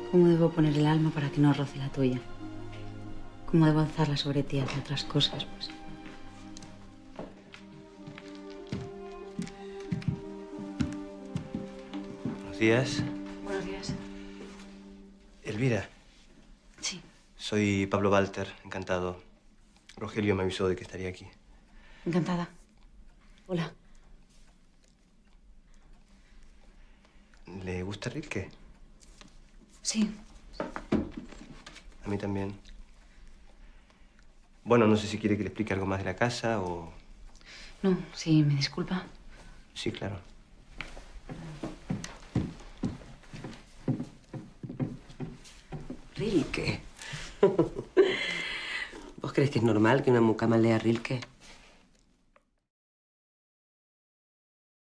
¿Cómo debo poner el alma para que no roce la tuya? ¿Cómo debo alzarla sobre ti hacia otras cosas? Pues... Buenos días. Buenos días. Elvira. Sí. Soy Pablo Walter, encantado. Rogelio me avisó de que estaría aquí. Encantada. Hola. ¿Le gusta Rilke? Sí. A mí también. Bueno, no sé si quiere que le explique algo más de la casa o... No, sí, me disculpa. Sí, claro. Rilke. ¿Vos crees que es normal que una mucama lea Rilke?